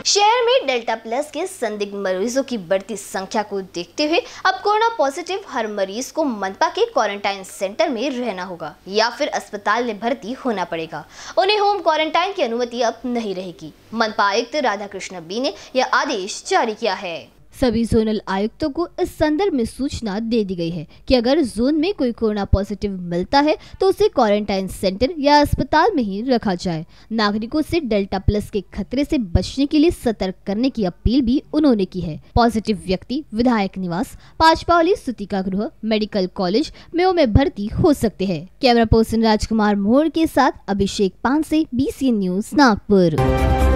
शहर में delta plus के संदिग्ध मरीजों की बढ़ती संख्या को देखते हुए अब कोरोना पॉजिटिव हर मरीज को मनपा के क्वारंटाइन सेंटर में रहना होगा या फिर अस्पताल में भर्ती होना पड़ेगा। उन्हें होम क्वारंटाइन की अनुमति अब नहीं रहेगी। मनपा आयुक्त राधाकृष्ण बी ने यह आदेश जारी किया है। सभी जोनल आयुक्तों को इस संदर्भ में सूचना दे दी गई है कि अगर जोन में कोई कोरोना पॉजिटिव मिलता है तो उसे क्वारंटाइन सेंटर या अस्पताल में ही रखा जाए। नागरिकों से डेल्टा प्लस के खतरे से बचने के लिए सतर्क करने की अपील भी उन्होंने की है। पॉजिटिव व्यक्ति विधायक निवास, पांचपावली सूतिका गृह, मेडिकल कॉलेज में भर्ती हो सकते हैं। कैमरा पर्सन राजकुमार मोहर के साथ अभिषेक पानसे, BCN न्यूज नागपुर।